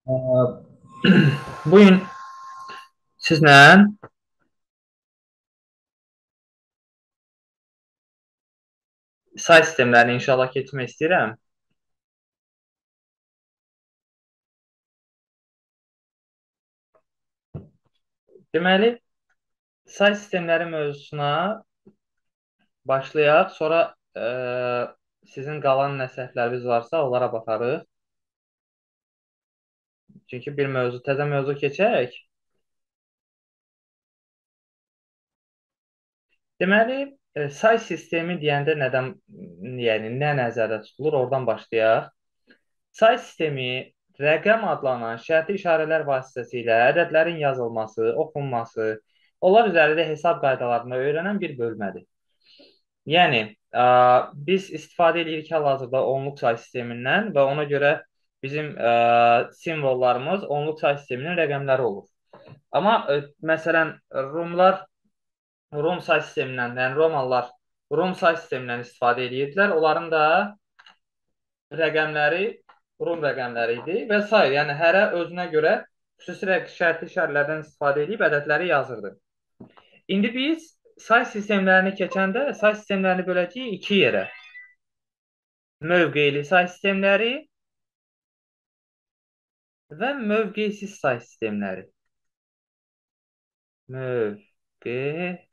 Bugün sizlə say sistemlərini inşallah keçmək istəyirəm. Deməli, say sistemləri mövzusuna başlayaq. Sonra sizin qalan nə səhvləriniz varsa, onlara baxarıq. Çünki bir mövzu, təzə mövzu keçək. Deməli, say sistemi deyəndə nədən, yəni nə nəzərdə tutulur, oradan başlayaq. Say sistemi rəqəm adlanan şərti işarələr vasitəsilə ədədlərin yazılması, oxunması, onlar üzərində hesab qaydalarını öyrənən bir bölmədir. Yəni, biz istifadə edirik hal-hazırda onluq say sistemindən və ona görə bizim simvollarımız onluq say sisteminin rəqəmləri olur. Amma məsələn, Rum say sistemindən, yəni Romalılar Rum say sistemindən istifadə edirdilər. Onların da rəqəmləri Rum rəqəmləri idi və s. Yəni, hərə özünə görə xüsusi şərti işarələrdən istifadə edib ədədləri yazırdı. İndi biz say sistemlərini keçəndə say sistemlərini böləcəyik iki yerə. Mövqeyli say sistemləri və mövqeysiz say sistemləri. Mövqeysiz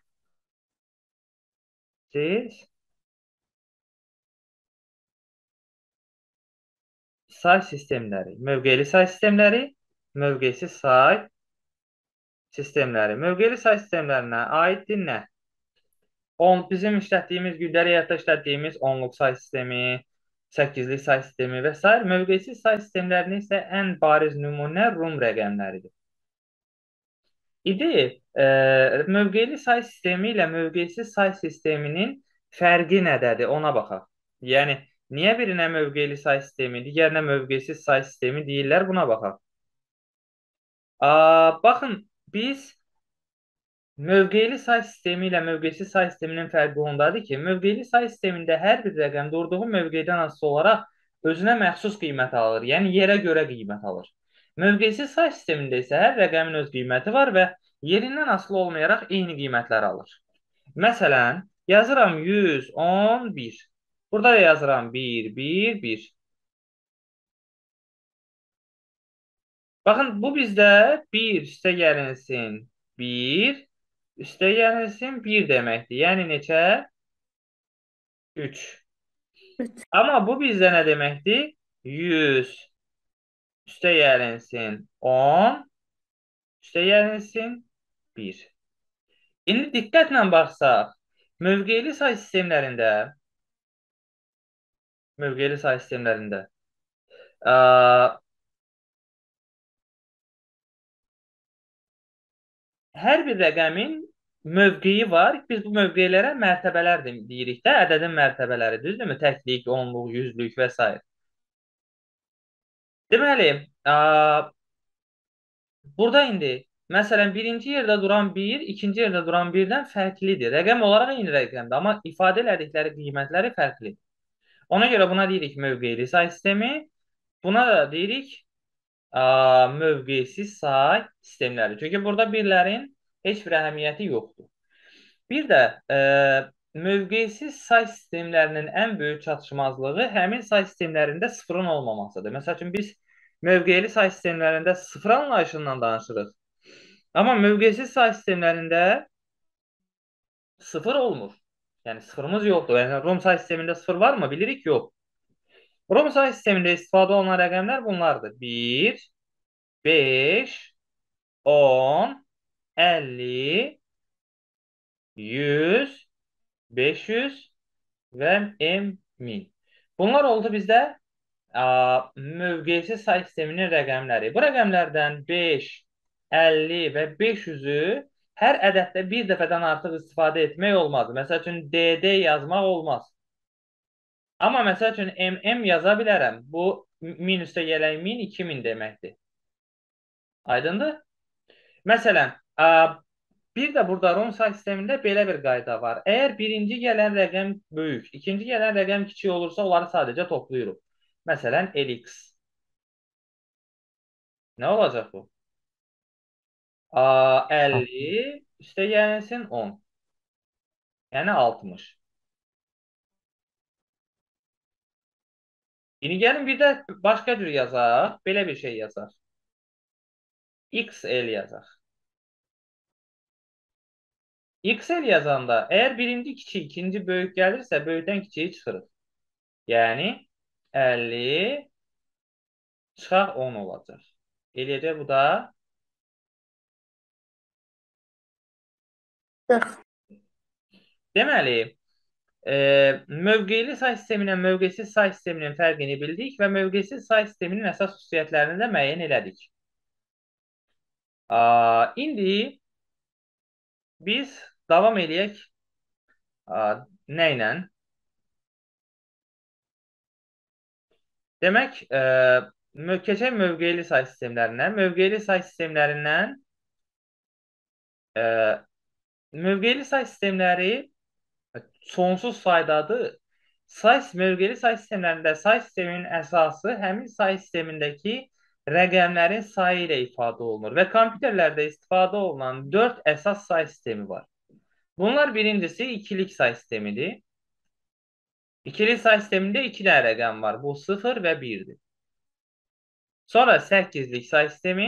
say sistemləri. Mövqeyli say sistemləri, mövqeysiz say sistemləri. Mövqeyli say sistemlərinə aiddir nə? Bizim işlətdiyimiz, gündəlik həyatda işlətdiyimiz onluq say sistemi, 8-lik say sistemi və s. Mövqeysiz say sistemlərinin isə ən bariz nümunə Rum rəqəmləridir. İdi, mövqeyli say sistemi ilə mövqeysiz say sisteminin fərqi nədədir, ona baxaq. Yəni, niyə birinə mövqeyli say sistemi, digərinə mövqeysiz say sistemi deyirlər, buna baxaq. Baxın, biz mövqeyli say sistemi ilə mövqeysiz say sisteminin fərqi ondadır ki, mövqeyli say sistemində hər bir rəqəm durduğu mövqeydən asılı olaraq özünə məxsus qiymət alır, yəni yerə görə qiymət alır. Mövqeysiz say sistemində isə hər rəqəmin öz qiyməti var və yerindən asılı olmayaraq eyni qiymətləri alır. Məsələn, yazıram 111. Burada da yazıram 1, 1, 1. Baxın, bu bizdə 1 üstə gəlinsin 1, üstə gəlinsin 1 deməkdir. Yəni neçə? 3. Amma bu bizdə nə deməkdir? 100 üstə gəlinsin 10, üstə gəlinsin 1. İndi diqqətlə baxsaq, mövqeyli say sistemlərində ə, hər bir rəqəmin mövqeyi var. Biz bu mövqelərə mərtəbələr deyirik də, ədədin mərtəbələri, düzdürmü? Təklik, onluq, yüzlük və s. Deməli, burada indi, məsələn, birinci yerdə duran 1, ikinci yerdə duran 1-dən fərqlidir. Rəqəm olaraq eyni rəqəmdir, amma ifadə elədikləri qiymətləri fərqlidir. Ona görə buna deyirik mövqeyli say sistemi, buna da deyirik mövqeysiz say sistemləri. Çünki burada birlərin heç bir əhəmiyyəti yoxdur. Bir də mövqeysiz say sistemlərinin ən böyük çatışmazlığı həmin say sistemlərində sıfırın olmamasıdır. Məsəl üçün, biz mövqeyli say sistemlərində sıfır anlayışından danışırıq. Amma mövqeysiz say sistemlərində sıfır olmur. Yəni, sıfırımız yoxdur. Yəni, Rum say sistemində sıfır varmı? Bilirik, yox. Rum say sistemində istifadə olunan rəqəmlər bunlardır. 1, 5, 10, 50, 100, 500 və 1000. Bunlar oldu bizdə mövqeysiz say sisteminin rəqəmləri. Bu rəqəmlərdən 5, 50 və 500-ü hər ədəddə bir dəfədən artıq istifadə etmək olmaz. Məsəl üçün, DD yazmaq olmaz. Amma məsəl üçün, MM yaza bilərəm. Bu, 1000 üstə gələn 1000, 2000 deməkdir. Aydındır? Məsələn, bir də burada Rom say sistemində belə bir qayda var. Əgər birinci gələn rəqəm böyük, ikinci gələn rəqəm kiçik olursa, onları sadəcə toplayırıq. Məsələn, LX. Nə olacaq bu? 50 üstə gəlsin 10. Yəni 60. İndi gəlin bir də başqa cür yazaq. Belə bir şey yazaq. XL yazaq. XL yazanda əgər birinci kiçik, ikinci böyük gəlirsə, böyükdən kiçiyi çıxırıq. Yəni 50 çıxaq 10 olacaq. Eləyəcək bu da 40. deməli, mövqeyli say sistemi ilə mövqesiz say sisteminin fərqini bildik və mövqesiz say sisteminin əsas xüsusiyyətlərini də müəyyən elədik. İndi biz davam eləyək nə ilə? Demək, keçək mövqeyli say sistemlərindən. Mövqeyli say sistemləri sonsuz saydadır. Mövqeli say sistemlərində say sisteminin əsası həmin say sistemindəki rəqəmlərin sayı ilə ifadə olunur və kompüterlərdə istifadə olunan 4 əsas say sistemi var. Bunlar birincisi ikilik say sistemidir. İkilik say sistemində 2 dənə rəqəm var. Bu 0 və 1'dir. Sonra 8'lik say sistemi.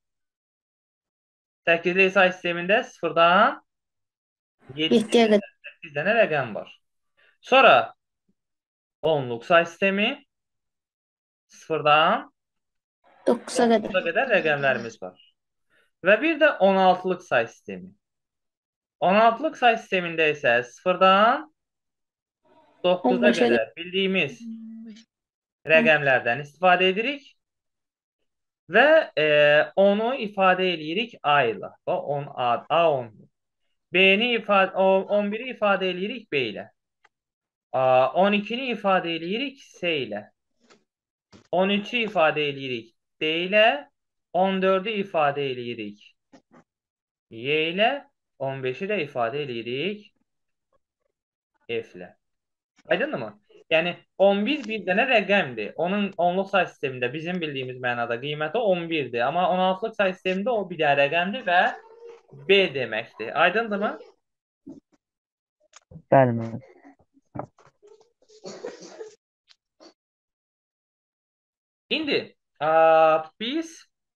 8'lik say sistemində 0'dan 7'ye qədər 8 dənə rəqəm var. Sonra 10'luk say sistemi 0'dan 9'a qədər rəqəmlərimiz var. Və bir də 16'lıq say sistemi. 16'lıq say sistemində isə 0'dan 9'a qədər bildiyimiz rəqəmlərdən istifadə edirik və onu ifadə edirik A ilə. A 10. B-ni 11'i ifadə edirik B ilə. 12'ni ifadə edirik C ilə. 13'ü ifadə edirik D ilə. 14'ü ifadə edirik Y ilə. 15'i də ifadə edirik F ilə. Aydındır mı? Yəni 11 bir dənə rəqəmdir. Onun onluq say sistemində bizim bildiyimiz mənada qiyməti 11'dir. Amma 16'lıq say sistemində o bir dənə rəqəmdir və B deməkdir. Aydındırmı? Bəli, müəllim. İndi biz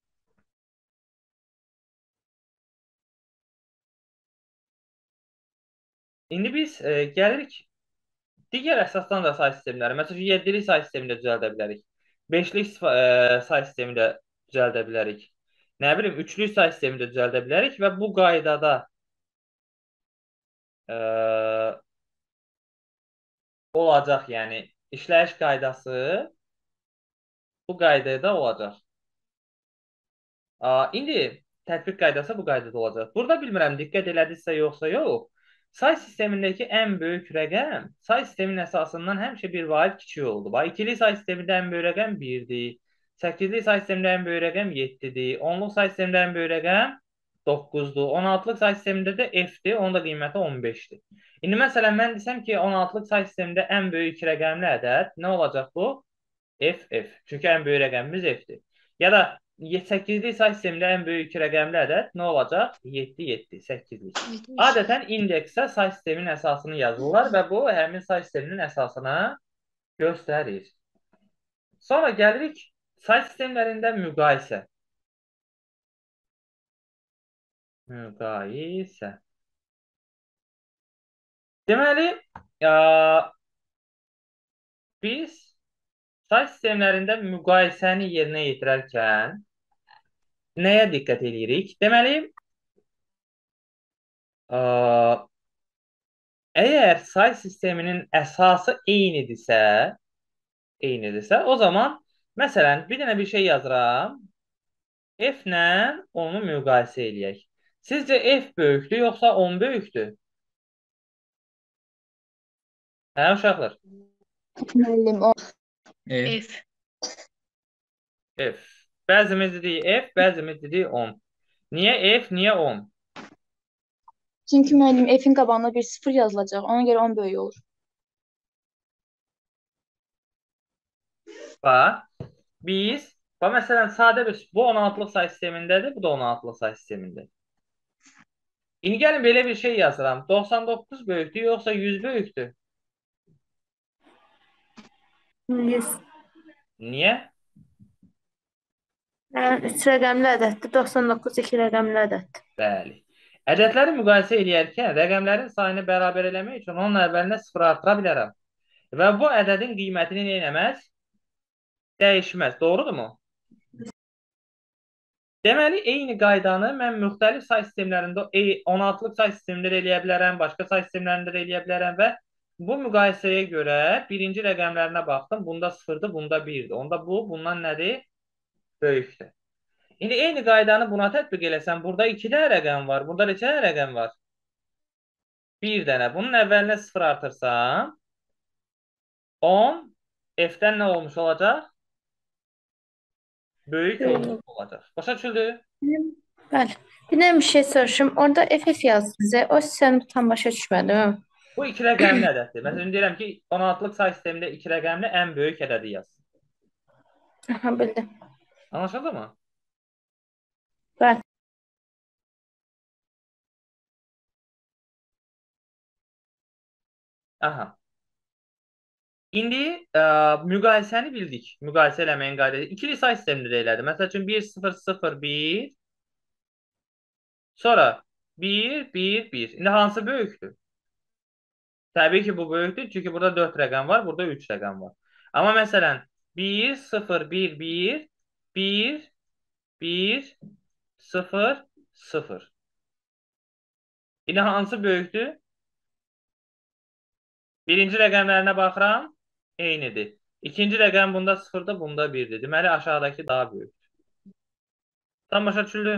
gəlirik digər əsasdan da say sistemləri. Məsələn, 7'lik say sistemini də düzəldə bilərik. 5'lik say sistemini də düzəldə bilərik. Nə bilim, 3'lük say sistemini də düzəldə bilərik və bu qaydada olacaq, yəni işləyiş qaydası bu qaydada olacaq. İndi tətbiq qaydası bu qaydada olacaq. Burada bilmirəm, diqqət elədinizsə yoxsa yox. Say sistemindəki ən böyük rəqəm say sisteminin əsasından həmişə bir vahid kiçik oldu. Bax, ikili say sistemində ən böyük rəqəm 1'dir. 8'lik say sistemində ən böyük rəqəm 7'dir. 10'luq say sistemində ən böyük rəqəm 9'dur. 16'lıq say sistemində də F-dir. Onun da qiyməti 15'dir. İndi məsələn, mən desəm ki, 16'lıq say sistemində ən böyük rəqəmli ədəd nə olacaq bu? F. Çünki ən böyük rəqəmimiz F-dir. Ya da 8'lik say sistemində ən böyük rəqəmli ədəd nə olacaq? 7, 8'lik. Adətən indeksə say sisteminin əsasını yazırlar və bu həmin say sisteminin əsasını göstərir. Sonra gəlirik say sistemlərində müqayisə. Deməli, biz say sistemlərində müqayisəni yerinə yetirərkən nəyə diqqət edirik? Deməli, əgər say sisteminin əsası eynidirsə, o zaman, məsələn, bir dənə bir şey yazıram, F ilə onu müqayisə eləyək. Sizcə F böyükdür, yoxsa 10 böyükdür? Hə, uşaqlar? Müəllim, o. F. Bəzimiz dedik F, bəzimiz dedik 10. Niyə F, niyə 10? Çünki müəllim F-in qabağına bir 0 yazılacaq. Ona görə 10 böyük olur. Bax, biz Bax, məsələn, sadə bir, bu 16-lıq say sistemindədir, bu da 16-lıq say sistemində. İndi gəlin belə bir şey yazıram. 99 böyükdür, yoxsa 100 böyükdür? 100. Niyə? Yəni 3 rəqəmli ədəddir. 99 2 rəqəmli ədəddir. Bəli. Ədədləri müqayisə edərkən rəqəmlərin sayını bərabər eləmək üçün onun əvvəlinə 0 artıra bilərəm. Və bu ədədin qiymətini nə etməz? Dəyişməz. Doğrudurmu? Deməli, eyni qaydanı mən müxtəlif say sistemlərində 16-lıq say sistemində də eləyə bilərəm, başqa say sistemlərində də eləyə bilərəm və bu müqayisəyə görə birinci rəqəmlərinə baxdım. Bunda 0-dır, bunda 1-dir. Onda bu, bundan nədir? Böyükdür. İndi eyni qaydanı buna tətbiq eləsəm, burada 2 dənə rəqəm var, burada neçə dənə rəqəm var? 1 dənə. Bunun əvvəlinə 0 artırsam, 10 F-dən nə olmuş olacaq? Böyük olmuş olacaq. Başa düşüldü? Bəli. Bir də bir şey soruşum. Orada FF yazdı bizə. O sən tam başa düşmədim. Bu 2 rəqəmli ədəddir. Məsələn, deyirəm ki, 16-lıq say sistemində 2 rəqəmli ən böyük ədədi yaz. Aha, bildim. Anlaşıldı mı? Bəli. Aha. İndi müqayisəni bildik. Müqayisə eləməyin qaydası. İkili say sistemində də elədi. Məsəl üçün 1, 0, 0, 1. Sonra 1, 1, 1. İndi hansı böyükdür? Təbii ki, bu böyükdür. Çünki burada 4 rəqəm var, burada 3 rəqəm var. Amma məsələn, 1, 0, 1, 1, 1, 1, 0, 0. İndi hansı böyükdür? Birinci rəqəmlərinə baxıram, eynidir. İkinci rəqəm bunda 0-dır, bunda 1-dir. Deməli, aşağıdakı daha böyükdür. Tam başa düşüldü?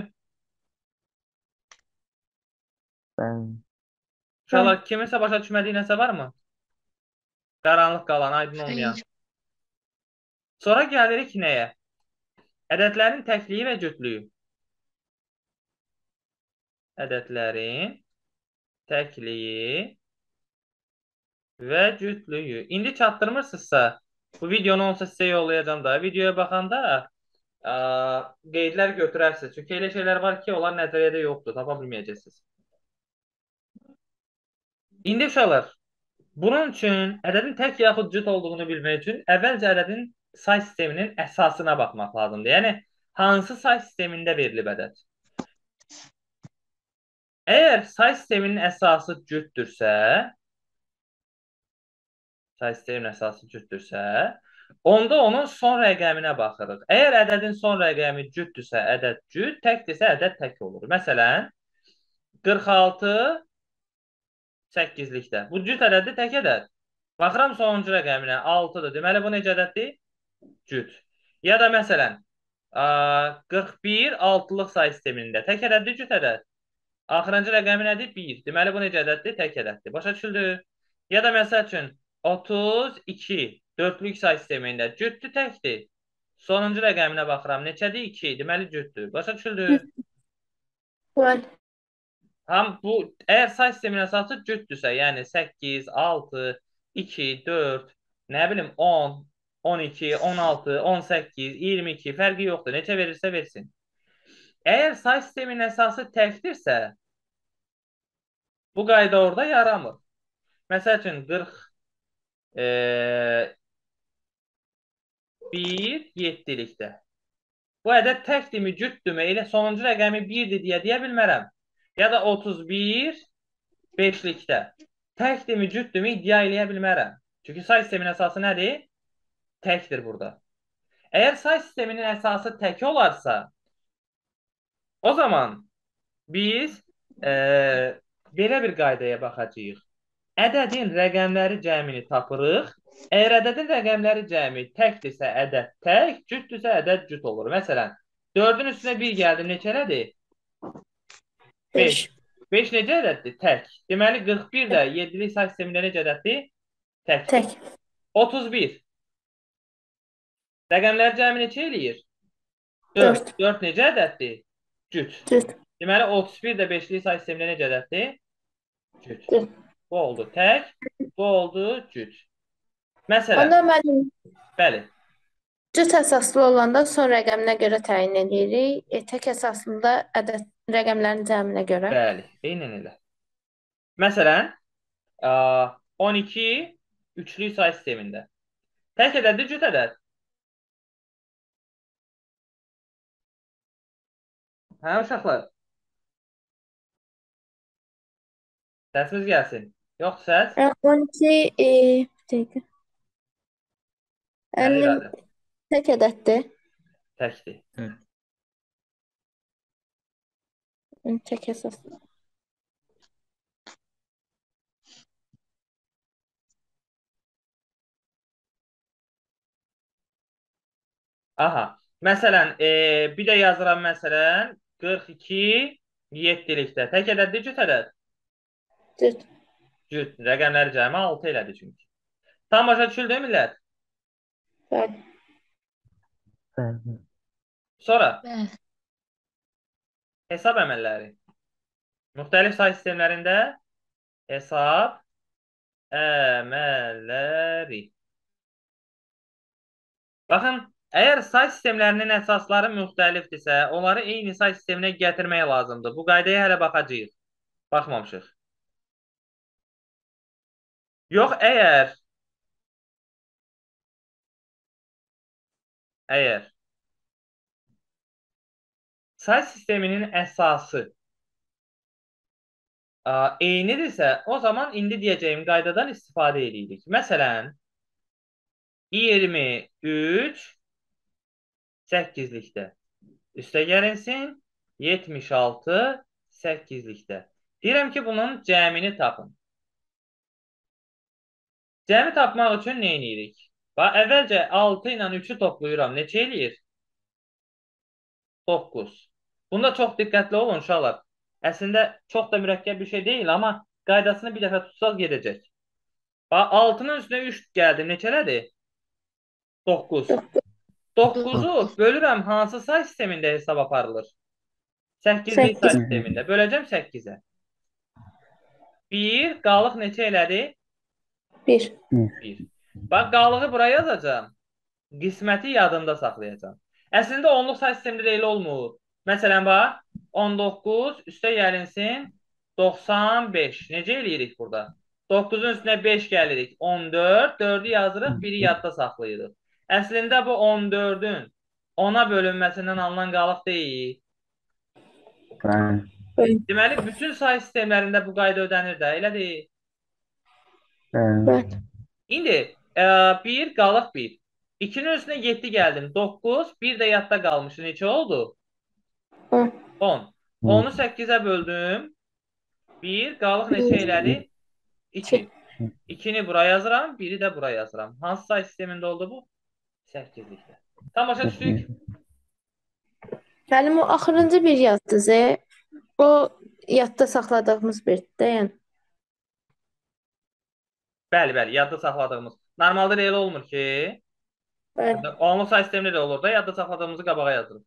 Uşaqlar, kiminsə başa düşmədiyi nəsə varmı? Qaranlıq qalan, aydın olmayan. Sonra gəlirik nəyə? Ədədlərin təkliyi və cütlüyü. Ədədlərin təkliyi və cütlüyü. İndi çatdırmırsınızsa, bu videonu olsa sizə yollayacağım da. Videoya baxanda qeydlər götürərsiniz. Çünki elə şeylər var ki, onlar nəzəriyyədə yoxdur, tapa bilməyəcəksiniz. İndi uşaqlar, bunun üçün ədədin tək yaxud cüt olduğunu bilmək üçün əvvəlcə ədədin say sisteminin əsasına baxmaq lazımdır. Yəni, hansı say sistemində verilib ədəd? Əgər say sisteminin əsası cütdürsə, onda onun son rəqəminə baxırıq. Əgər ədədin son rəqəmi cütdürsə, ədəd cüt, təkdirsə, ədəd tək olur. Məsələn, 46 8-likdə. Bu cüt ədəddir, tək ədəd. Baxıram sonuncu rəqəminə, 6-dır. Deməli, bu necə ədəddir? Cüt. Ya da məsələn, 41 6-lıq say sistemində. Tək ədəddir, cüt ədəd. Axırıncı rəqəmi nədir? 1. Deməli, bu necə ədəddir? Tək ədəddir. Başa düşüldü? Ya da məsəl üçün, 32 4-lük say sistemində. Cütdür, təkdir. Sonuncu rəqəminə baxıram. Neçədir? 2. Deməli, cütdür. Başa düşüldü? Bəli. Əgər say sistemin əsası cütdürsə, yəni 8, 6, 2, 4, nə bilim 10, 12, 16, 18, 22 fərqi yoxdur. Neçə verirsə versin. Əgər say sistemin əsası təkdirsə, bu qayda orada yaramır. Məsəl üçün 41 7-likdə. Bu ədəd təkdirmi, cütdürmü? Elə sonuncu rəqəmi 1-dir deyə bilmərəm. Ya da 31 5-likdə. Təkdirmi, cütdürmü iddia eləyə bilmərəm. Çünki say sistemin əsası nədir? Təkdir burada. Əgər say sisteminin əsası tək olarsa, o zaman biz belə bir qaydaya baxacağıq. Ədədin rəqəmləri cəmini tapırıq. Əgər ədədin rəqəmləri cəmi təkdirsə, ədəd tək, cütdürsə, ədəd cüt olur. Məsələn, 4-ün üstünə 1 gəldim, neçə ədədir? 5. 5 necə ədəddir? Tək. Deməli, 41 də 7-lik say sistemində necə ədəddir? Tək. 31. Rəqəmlər cəmi neçə eləyir? 4. 4 necə ədəddir? Cüt. Deməli, 31 də 5-lik say sistemində necə ədəddir? Cüt. Bu oldu tək, bu oldu cüt. Məsələn, bəli. Cüt əsaslı olanda son rəqəminə görə təyin edirik. Tək əsaslıda ədəd rəqəmlərin cəminə görə. Bəli, eynən elə. Məsələn, 12 üçlü say sistemində. Tək ədəddir, cüt ədəd. Hə, uşaqlar? Səsimiz gəlsin. Yoxdur səs? 12 bir dəqiqə. Bəli, 50 İradə. tək ədəddir. Təkdir. Tək əsaslı. Aha. Məsələn, bir də yazıram məsələn 42 7-likdə. Tək ədəddir, cüt ədəd. Cüt. Cüt. Rəqəmləri cəmi 6 elədi çünki. Tam başa düşüldü millət? Bəli. Sonra Bəli. hesab əməlləri. Müxtəlif say sistemlərində hesab əməlləri. Baxın, əgər say sistemlərinin əsasları müxtəlifdirsə, onları eyni say sisteminə gətirmək lazımdır. Bu qaydaya hələ baxacağıq. Baxmamışıq. Yox, əgər say sisteminin əsası eynidirsə, o zaman indi deyəcəyim qaydadan istifadə edirik. Məsələn, 23 8-likdə üstə gəlinsin, 76 8-likdə. Deyirəm ki, bunun cəmini tapın. Cəmi tapmaq üçün nə edirik? Əvvəlcə 6 ilə 3-ü toplayıram. Neçə eləyir? 9. Bunda çox diqqətli olun uşaqlar. Əslində çox da mürəkkəb bir şey deyil, amma qaydasını bir dəfə tutsaq gedəcək. 6-nın üstünə 3 gəldim. Neçələdir? 9. 9-u bölürəm hansı say sistemində hesab aparılır? 8-lik say sistemində. Böləcəm 8-ə. 1 qalıq neçə elədi? 1. 1. Bax, qalığı buraya yazacağım. Qisməti yadımda saxlayacağım. Əslində onluq say sistemində də elə olmur. Məsələn, bax, 19 üstə gəlinsin 95. Necə eləyirik burada? 9-un üstünə 5 gəlirik. 14. 4-ü yazırıq, 1-i yadda saxlayırıq. Əslində bu 14-ün 10-a bölünməsindən alınan qalıq deyil. Deməli, bütün say sistemlərində bu qayda ödənir də, elə deyil. Bəli. İndi 1 qalıq 1. 2-nin üstünə 7 gəldim. 9, 1 də yadda qalmışdı. Neçə oldu? 10. 10. 10-u 8-ə böldüm. 1 qalıq neçə elədi? 2. 2-ni bura yazıram, 1-i də bura yazıram. Hansı say sistemində oldu bu? 8-likdə. Tam başa düşdük. Müəllim, o axırıncı bir yazdı Z. O yadda saxladığımız birdir də, yəni. Bəli, yadda saxladığımız. Normalda elə olmur ki, Bəli. onluq say sistemində də olur da, yadda saxladığımızı qabağa yazırıq.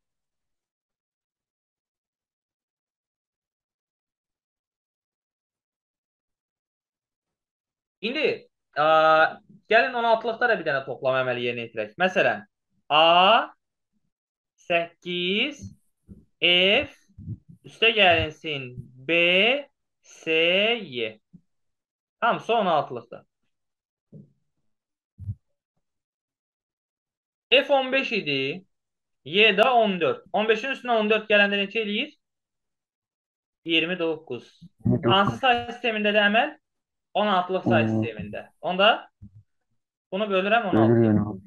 İndi gəlin 16-lıqda da bir dənə toplama əməli yerinə yetirək. Məsələn, A 8 F üstə gəlinsin B S Y. Hamısı 16-lıqda. F 15 idi. Y də 14. 15-in üstünə 14 gələndə neçə eləyir? 29. Hansı say sistemində də əməl? 16-lıq say sistemində. Onda bunu bölürəm 16.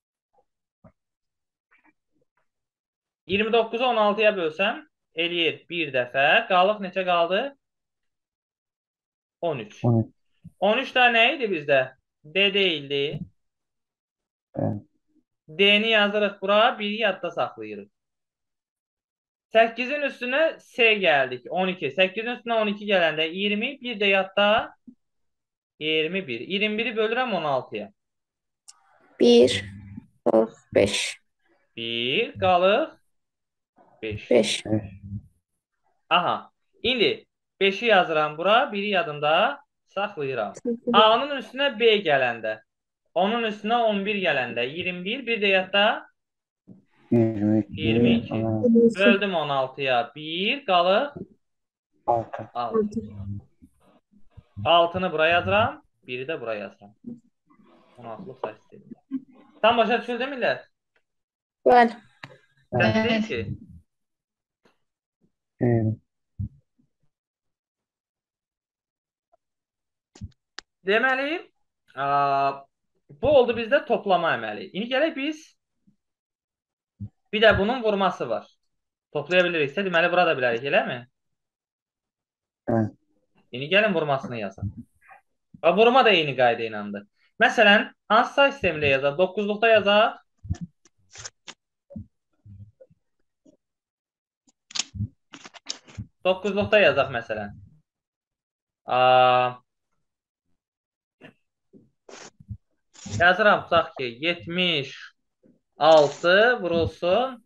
29-u 16-ya bölsəm eləyir bir dəfə. Qalıq neçə qaldı? 13. 13 də nə idi bizdə? D deyildi. D-ni yazırıq bura, 1-i yadda saxlayırıq. 8-in üstünə S gəldik, 12. 8-in üstünə 12 gələndə 20, bir də yadda 21. 21-i bölürəm 16-ya. 1, 5. 1, qalıq 5. 5. Aha, indi 5-i yazıram bura, 1-i yadımda saxlayıram. A-nın üstünə B gələndə Onun üstüne 11 gələndə 21, bir də yadda 22, 22. 16, Böldüm 16'ya 1, qalır 6. 6. 6'nı buraya yazıram, 1'i də buraya yazıram. 16'lıq say sistemində. Tam başa düşüldü millət? Bəli. Çətin deyil ki. Deməli, bu oldu bizdə toplama əməli. İndi gələk biz bir də bunun vurması var. Toplaya biliriksə, deməli vura da bilərik, eləmi? Evet. İndi gəlin vurmasını yazaq. Və vurma da eyni qayda iləndir. Məsələn, hansı say sistemində yazaq? 9'luqda yazaq. Doqquzluqda yazaq məsələn. Yazıram tutaq ki 76 vurulsun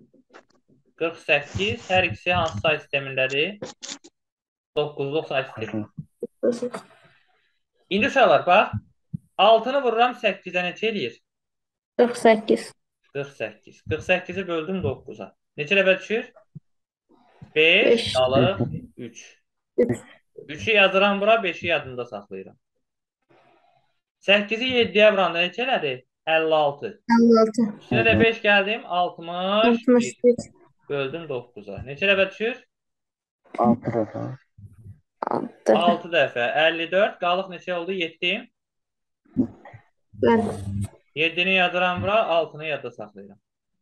48, hər ikisi hansı say sistemindədir? 9'luq say sistemi. İndi uşaqlar bax, 6'nı vururam 8'ə neçə eləyir? 48. 48. 48'i böldüm 9'a. Neçə ləbə düşür? 5 5. qalır 3. 3'ü yazıram bura, 5'i yadımda saxlayıram. 8'i 7'yə vuranda neçə elədi? 56. 56. Üstünə də 5 gəldim, 61. 61. Böldüm 9'a. Neçə ləbə düşür? 6 defa. 6. 6 dəfə. 54. Qalıq neçə oldu? 7. Bəli. 7'ni yazıram bura, 6'nı yadda saxlayıram.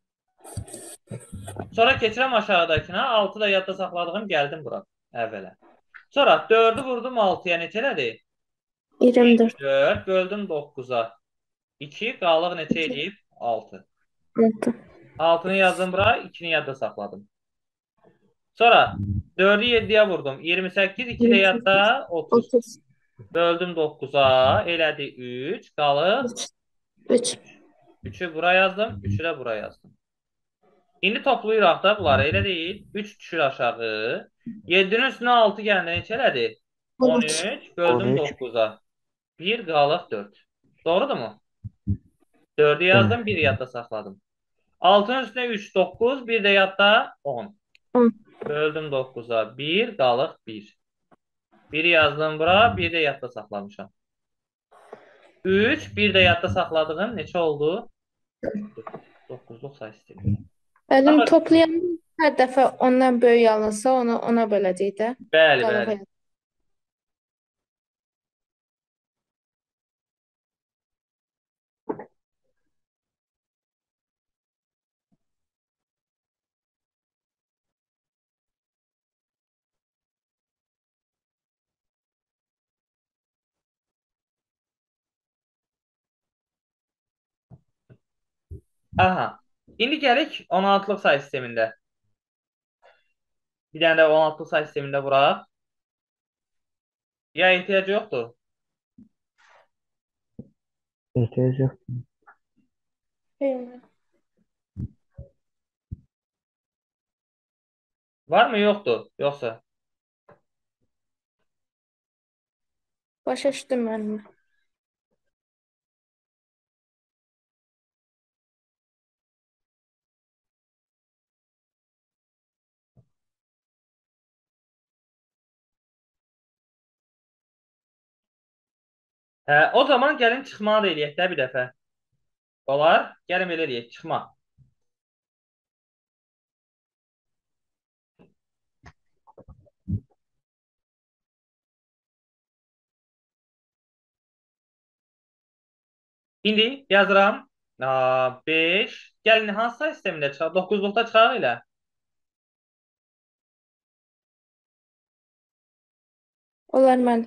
Sonra keçirəm aşağıdakına. 6 da yadda saxladığım gəldim bura əvvələ. Sonra 4'ü vurdum 6'ya neçə elədi? 24. 4 böldüm 9'a. 2 qalıq neçə eləyib? 6. 6. 6'nı yazdım bura, 2'ni yadda saxladım. Sonra 4'ü 7'yə vurdum. 28, 2 də yadda 30. 30. Böldüm 9'a, elədi 3, qalır 3. 3'ü bura yazdım, 3'ü də bura yazdım. İndi toplayıraq da bunları, elə deyil. 3 düşür aşağı. 7'nin üstünə 6 gəndə neçə elədi? 13. Böldüm 13. 9'a. 1 qalıq 4. Doğrudur mu? 4'ü yazdım, 1'i yadda saxladım. 6'nın üstünə 3, 9, bir də yadda 10. 10. Böldüm 9'a. 1 qalıq 1. 1'i yazdım bura, 1 də yadda saxlamışam. 3, bir də yadda saxladığım neçə oldu? 9'luq say sistemi. Bəli, toplayanda hər dəfə ondan böyük alınsa, onu ona böləcək də. Bəli, Qalığı bəli. Aha. İndi gəlik 16'lıq say sistemində. Bir dənə də 16'lıq say sistemində vuraq. Ya ehtiyac yoxdur. İhtiyac yok. Var mı? Yoxdur. Yoxsa? Başa düşdüm müəllim. O zaman gəlin çıxmağı da eləyək də bir dəfə. Olar? Gəlin belə eləyək, çıxma. İndi yazıram. 5. Gəlin hansı say sistemində çıxaq? 9'luqda çıxaq elə. Olar müəllim.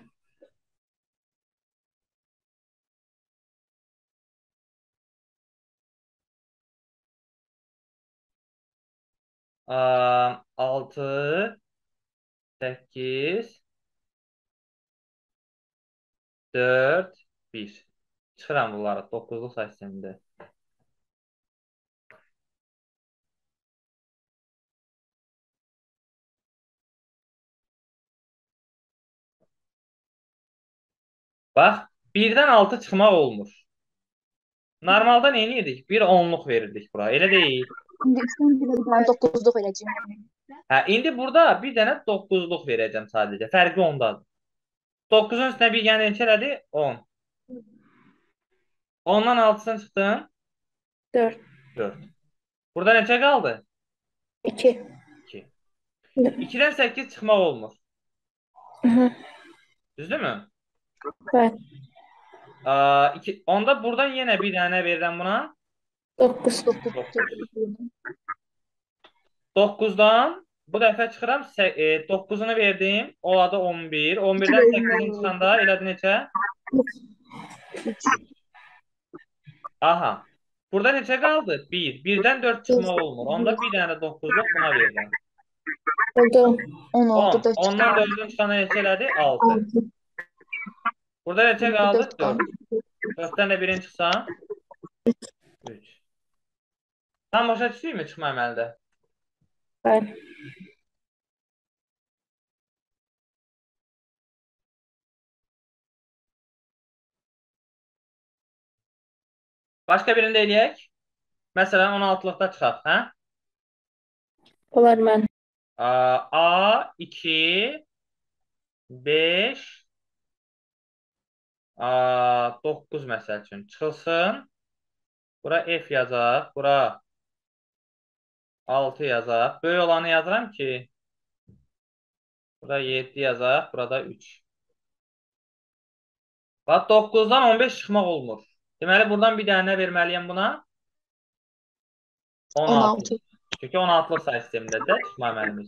Aa, 6, 8, 4, 1. Çıxıram bunları 9'luq say sistemində. Bax, 1'dən 6 çıxmaq olmur. Normalda nə edirdik? Bir onluq verirdik bura. Elə deyil. İndi üçdən birə bir dənə 9-luq verəcəyim. Hə, indi burada bir dənə 9-luq verəcəm sadəcə. Fərqi ondadır. 9-un üstünə bir yəni neçə elədi? 10. 10-dan 6-sını çıxdın? 4, 4. Burada neçə qaldı? 2. 2. 2-dən 8 çıxmaq olmur. Düzdürmü? Bəli. Onda buradan yenə bir dənə verirəm buna. 9. 9-dan bu dəfə çıxıram 9-unu verdim. Oladı 11. 11-dən 8-in çıxanda elədi neçə? Aha. Burada neçə qaldı? 1. 1-dən 4 çıxmaq olmur. Onda bir dənə 9-luq buna verirəm. Oldu. 10 oldu, 10. 4 10-dan 4-ün çıxanda neçə elədi? 6. Burada neçə qaldı? 4. 4-dən də 1-in çıxsa? 3. Tam başa düşdük mü çıxma əməldə? Bəli. Başqa birini də eləyək. Məsələn, 16-lıqda çıxaq, hə? Olar mən. A, 2, 5, 9 məsəl üçün çıxılsın. Bura F yazaq, bura 6 yazaq. Böyük olanı yazıram ki, bura 7 yazaq, burada 3. Bax, 9-dan 15 çıxmaq olmur. Deməli, buradan bir dənə verməliyəm buna. 16. Çünki 16-lıq say sistemindədir, çıxma əməlimiz.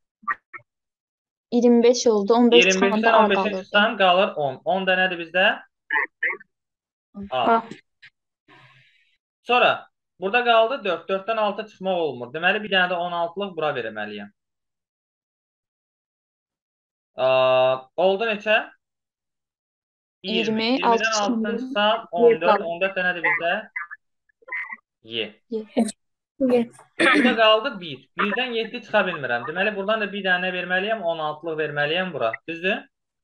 25 oldu. 15 çıxanda 25-dən A 15-ə qalırdı. çıxsan qalır 10. 10 da nədir bizdə? A. A. Sonra burada qaldı 4. 4-dən 6 çıxmaq olmur. Deməli, bir dənə də 16-lıq bura verməliyəm. Oldu neçə? 20. 20-dən 6-dan çıxsam 14. 14 də nədir bizdə? Y. Burada qaldı 1. 1-dən 7 çıxa bilmirəm. Deməli, buradan da bir dənə verməliyəm. 16-lıq verməliyəm bura. Düzdür?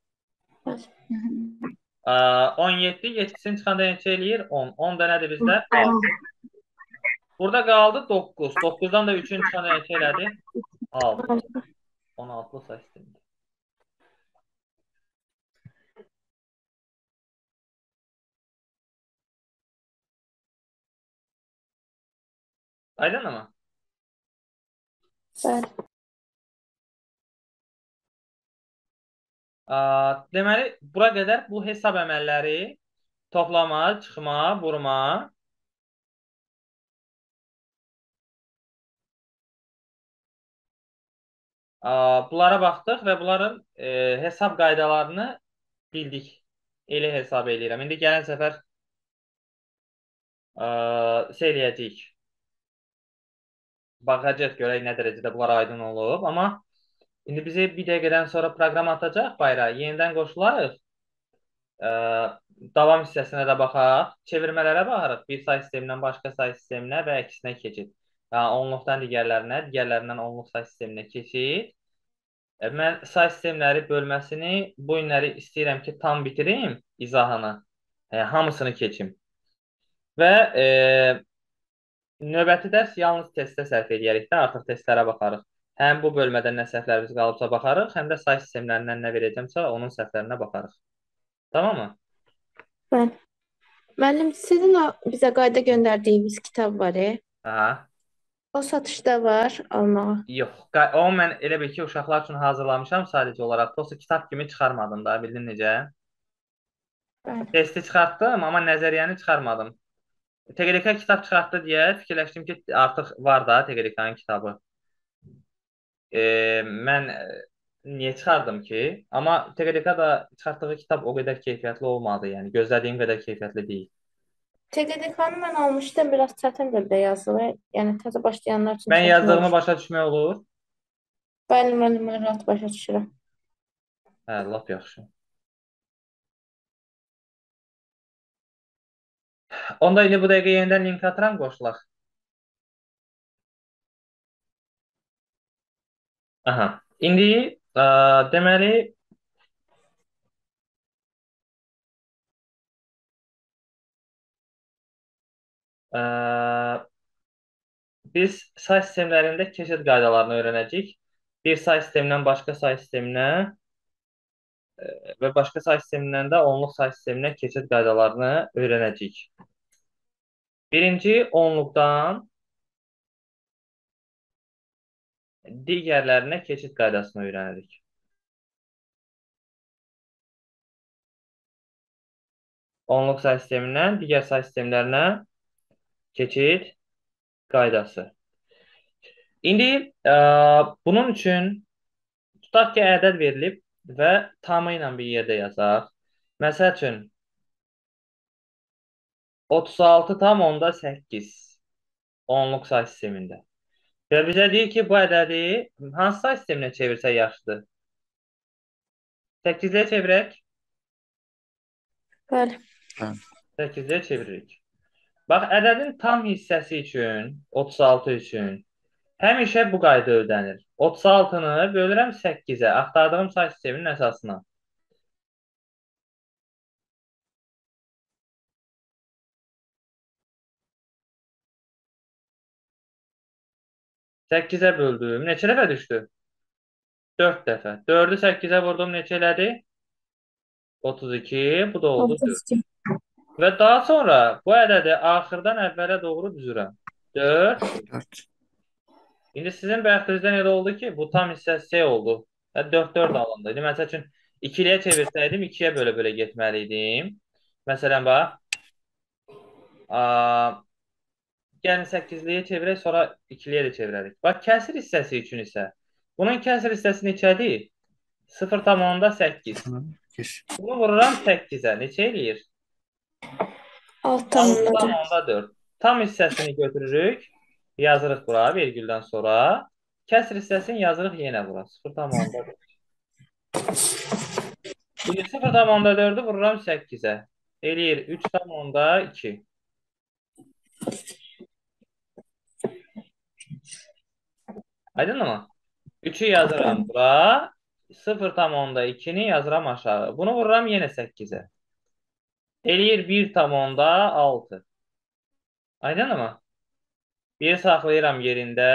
17. 7-sini çıxanda neçə eləyir? 10. 10 da nədir bizdə? 6. Burada qaldı 9. 9-dan da 3-ün çıxanda neçə elədi? 6. 16-lıq say sistemidir. Aydın mı? Bəli. Deməli, bura qədər bu hesab əməlləri toplama, çıxma, vurma, bunlara baxdıq və bunların hesab qaydalarını bildik. Elə hesab eləyirəm. İndi gələn səfər eləyəcəyik. Baxacaq, görək nə dərəcədə bunlar aydın olub. Amma indi bizi bir dəqiqədən sonra proqram atacaq bayrağa. Yenidən qoşularıq. Davam hissəsinə də baxaq. Çevirmələrə baxarıq. Bir say sistemindən başqa say sisteminə və əksinə keçid. Onluqdan digərlərinə, digərlərindən onluq say sisteminə keçid. Mən say sistemləri bölməsini bu günləri istəyirəm ki, tam bitirim izahını. Hamısını keçim. Və növbəti dərs yalnız testə sərf edərik də, artıq testlərə baxarıq. Həm bu bölmədə nə səhvlərimiz qalıbsa baxarıq, həm də say sistemlərindən nə verəcəmsə onun səhvlərinə baxarıq. Tamam mı? Bəli. Müəllim, sizin o bizə qayda göndərdiyiniz kitab var, Aha. O satışda var, almağa. Yox, o mən elə bil ki, uşaqlar üçün hazırlamışam sadəcə olaraq. Prosta kitab kimi çıxarmadım da, bildin necə? Bəli. Testi çıxartdım, amma nəzəriyyəni çıxarmadım. TQDK kitab çıxartdı deyə fikirləşdim ki, artıq var da TQDK-nın kitabı. Mən niyə çıxardım ki? Amma TQDK da çıxartdığı kitab o qədər keyfiyyətli olmadı, yəni gözlədiyim qədər keyfiyyətli deyil. TQDK-nı mən almışdım, biraz çətindir də yazılı. Yəni təzə başlayanlar üçün Mən çətin yazdığımı olur. başa düşmək olur. Bəli, müəllim, mən rahat başa düşürəm. Hə, lap yaxşı. Onda indi bu dəqiqə yenidən link atıram, qoşulaq. Aha. İndi deməli Ə, Biz say sistemlərində keçid qaydalarını öyrənəcəyik. Bir say sistemindən başqa say sisteminə və başqa say sistemindən də onluq say sisteminə keçid qaydalarını öyrənəcəyik. Birinci onluqdan digərlərinə keçid qaydasını öyrənirik. Onluq say sistemindən digər say sistemlərinə keçid qaydası. İndi bunun üçün tutaq ki, ədəd verilib və tamı ilə bir yerdə yazaq. Məsəl üçün 36,8 onluq say sistemində. Və bizə deyir ki, bu ədədi hansı say sisteminə çevirsək yaxşıdır? 8-yə çevirək. Bəli. 8-yə çeviririk. Bax, ədədin tam hissəsi üçün, 36 üçün həmişə bu qayda ödənir. 36-nı bölürəm 8-ə, axtardığım say sisteminin əsasına. Səkkizə böldüm. Neçə dəfə düşdü? 4 dəfə. 4-ü 8-ə vurdum. Neçə elədi? 32. Bu da oldu 4. Və daha sonra bu ədədi axırdan əvvələ doğru düzürəm. 4. 4. İndi sizin bəxtinizdə nə oldu ki, bu tam hissəsi şey oldu. 4-4 alındı. İndi məsəl üçün 2-yə çevirsəydim 2-yə bölə-bölə getməli idim. Məsələn, bax. Gəlin 8-liyə çevirək, sonra 2-liyə də çevirərik. Bax, kəsir hissəsi üçün isə bunun kəsir hissəsi neçədir? 0,8. Bunu vururam 8-ə. Neçə eləyir? 6,4. Tam hissəsini götürürük. Yazırıq bura, vergüldən sonra. Kəsir hissəsini yazırıq yenə bura. 0,4. Şimdi 0,4'ü vururam 8'ə. Eləyir 3,2. Aydın mı? 3'ü yazıram bura. 0,2'ni yazıram aşağı. Bunu vururam yenə 8'ə. Eləyir 1,6. Aydın mı? 1 saxlayıram yerində.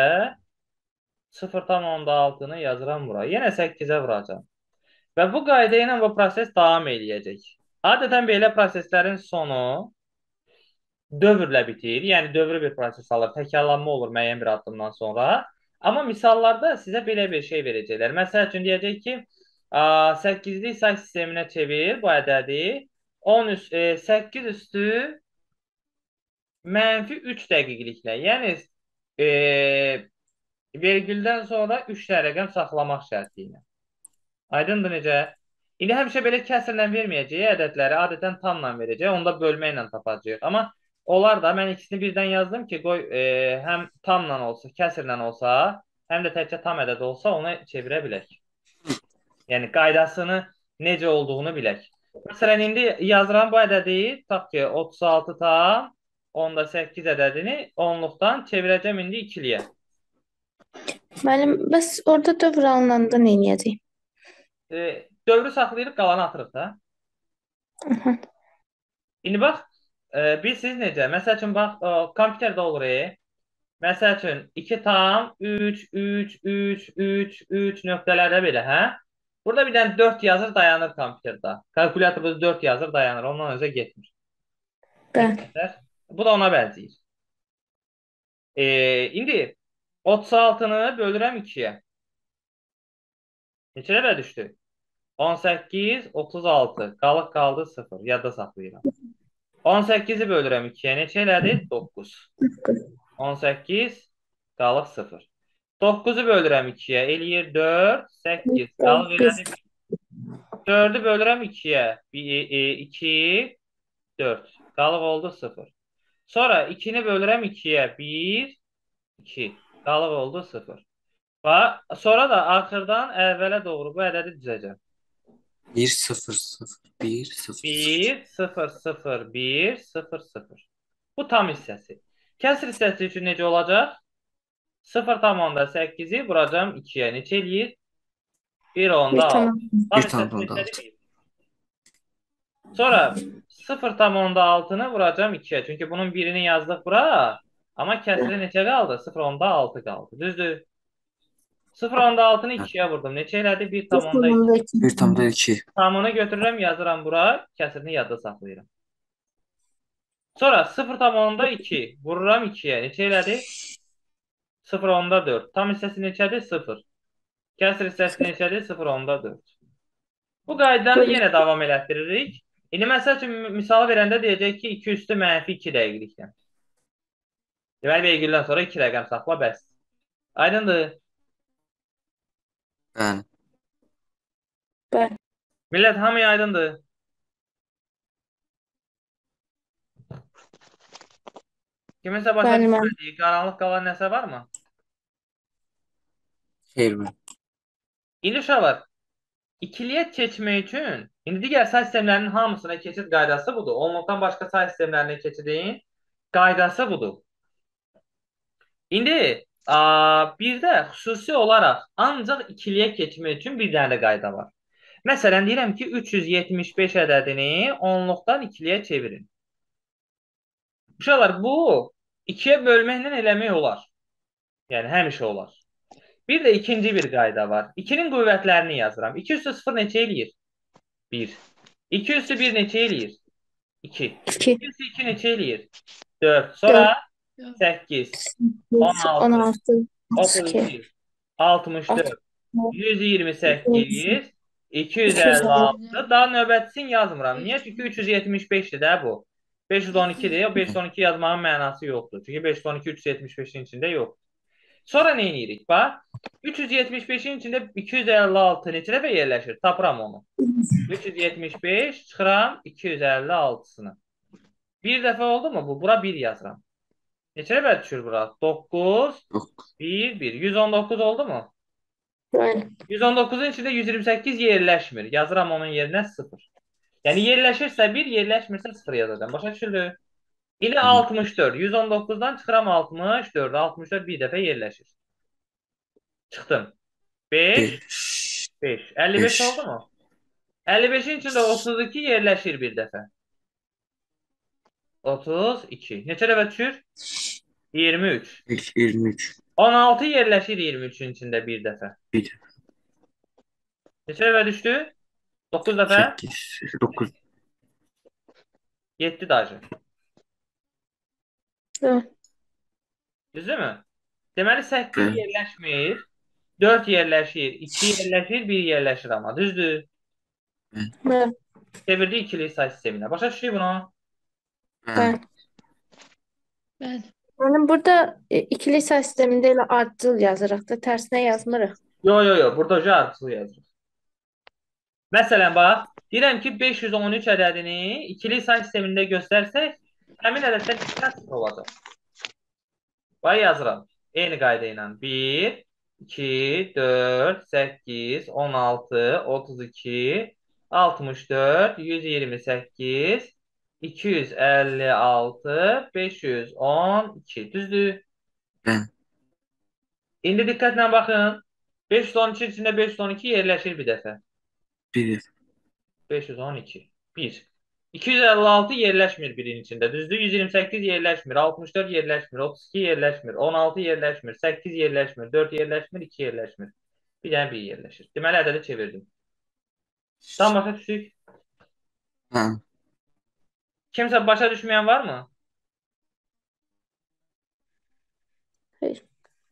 0,6'nı yazıram bura. Yenə 8'ə vuracam. Və bu qayda ilə bu proses davam eləyəcək. Adətən belə proseslərin sonu dövrlə bitir. Yəni, dövrü bir proses alır. Təkrarlanma olur müəyyən bir addımdan sonra. Amma misallarda sizə belə bir şey verəcəklər. Məsəl üçün, deyəcək ki, 8'lik say sisteminə çevir bu ədədi. 8 üstü mənfi 3 dəqiqliklə. Yəni, vergüldən sonra 3 rəqəm saxlamaq şərti ilə. Aydındır necə? İndi həmişə belə kəsirlə verməyəcək ədədləri, adətən tamla verəcək, onda bölməklə tapacaq. Amma onlar da, mən ikisini birdən yazdım ki, qoy həm tamla olsa, kəsirlə olsa, həm də təkcə tam ədəd olsa, onu çevirə bilək. Yəni, qaydasını necə olduğunu bilək. Məsələn, indi yazıram bu ədədi, tutaq ki, 36 tam, onda 8 ədədini onluqdan çevirəcəm indi 2-liyə. Müəllim, bəs orada dövr alınanda nə edəcək? Dövrü saxlayırıq, qalanı atırıq da. İndi bax, bilirsiniz necə? Məsəl üçün, bax, kompüterdə olur. Məsəl üçün, 2 tam, 3, 3, 3, 3, 3 nöqtələrdə belə, hə? Burada bir dənə 4 yazır, dayanır kompüterdə. Kalkulyatorumuz 4 yazır, dayanır. Ondan özə getmir. Bəli. Bu da ona bənzəyir. İndi 36'nı bölürəm 2'yə. Neçə dəfə düşdü? 18, 36. Qalıq qaldı 0. Yadda saxlayıram. 18'i bölürəm 2'yə. Neçə elədi? 9. 18, qalıq 0. 9'u bölürəm 2'yə. Eləyir 4, 8. Qalıq elədi 1. 4'ü bölürəm 2'yə. 2, 4. Qalıq oldu 0. Sonra 2'ni bölürəm 2'yə. 1, 2. Qalıq oldu 0. Sonra da axırdan əvvələ doğru bu ədədi düzəcəm. 1, 0, 0, 1, 0, 1, 0, 0, 1, 0, 0. Bu tam hissəsi. Kəsir hissəsi üçün necə olacaq? 0,8'i vuracam 2'yə. Neçə eləyir? 1,6. Tam hissəsi neçədir? Sonra 0,6'nı vuracağım 2'ye. Çünkü bunun birini yazdık bura. Ama kəsri neçə qaldı? 0,6 qaldı. Düzdür. 0,6'nı 2'ye vurdum. Neçə elədi? 1,2. 1,2. 1,2. Tamamını götürürəm, yazıram bura. Kəsirini yadda saxlayıram. Sonra 0,2 vururam 2'ye. Neçə elədi? 0,4. Tam hissəsi neçədir? 0. Kəsr hissəsi neçədir? 0,4. Bu qaydanı yenə davam elətdiririk. İndi məsəl üçün misal verəndə deyəcək ki, 2 üstü -2 dəqiqlikdən. Deməli, vergüldən sonra 2 rəqəm saxla, bəs. Aydındır. Bəli. Bəli. Millət, hamıya aydındır. Kiminsə başa Bəli, müəllim. düşmədiyi, qaranlıq qalan nəsə varmı? Xeyr, müəllim. İndi uşaqlar, ikiliyə keçmək üçün, indi digər say sistemlərinin hamısına keçid qaydası budur. Onluqdan başqa say sistemlərinə keçidin qaydası budur. İndi bir də xüsusi olaraq ancaq ikiliyə keçmək üçün bir dənə də qayda var. Məsələn, deyirəm ki, 375 ədədini onluqdan ikiliyə çevirin. Uşaqlar, bu 2'ye bölməklə eləmək olar. Yəni, həmişə olar. Bir də ikinci bir qayda var. 2'nin qüvvətlərini yazıram. 2 üstü 0 neçə eləyir? 1. 2 üstü 1 neçə eləyir? 2. 2. 2 üstü 2 neçə eləyir? 4. Sonra 8, 16, 16. 32, 64, 128, 256. Daha növbətisini yazmıram. Niyə? Çünki 375'dir də bu. 512'dir. O 512 yazmağın mənası yoxdur. Çünki 512 375'in içində yoxdur. Sonra nə edirik? Bax, 375'in içində 256 neçə dəfə yerləşir? Tapıram onu. 375 çıxıram 256'sını. Bir dəfə oldu mu bu? Bura 1 yazıram. Neçə dəfə düşür bura? 9, 1, 1. 119 oldu mu? Bəli. 119'un içində 128 yerləşmir. Yazıram onun yerinə 0. Yəni yerləşirsə 1, yerləşmirsə 0 yazacağım. Başa düşüldü? İndi 64. 119'dan çıxıram 64. 64 bir dəfə yerləşir. Çıxdım. 5, 5. 55 oldu mu? 55'in içində 32 yerləşir bir dəfə. 32. Neçə dəfə düşür? 23. 23. 16 yerləşir 23'ün içində bir dəfə. Bir. Neçə dəfə düşdü? 9 dəfə? 8, 9. 7 dacı. Evet. Düzdürmü? Deməli 8 yerləşmir. 4 yerləşir, 2 yerləşir, 1 yerləşir amma. Düzdür? Evet. Çevirdi ikili say sisteminə. Başa düşdük bunu? Bəli. Bəli. Yəni burada ikili say sistemində elə ardıcıl yazırıq da, tərsinə yazmırıq. Yo. Burada ardıcıl yazırıq. Məsələn, bax. Deyirəm ki, 513 ədədini ikili say sistemində göstərsək, həmin ədəddən 2 sıfır olacaq. Bax, yazıram. Eyni qayda ilə. 1, 2, 4, 8, 16, 32, 64, 128, 256, 512. Düzdür? Bəli. İndi diqqətlə baxın. 513 içində 512 yerləşir bir dəfə. 1. 512. 1. 256 yerləşmir birin içində. Düzdür? 128 yerləşmir. 64 yerləşmir. 32 yerləşmir. 16 yerləşmir. 8 yerləşmir. 4 yerləşmir. 2 yerləşmir. Bir dənə 1 yerləşir. Deməli, ədədi çevirdim. Tam başa düşdük. Bəli. Kimsə başa düşməyən var mı? Hayır.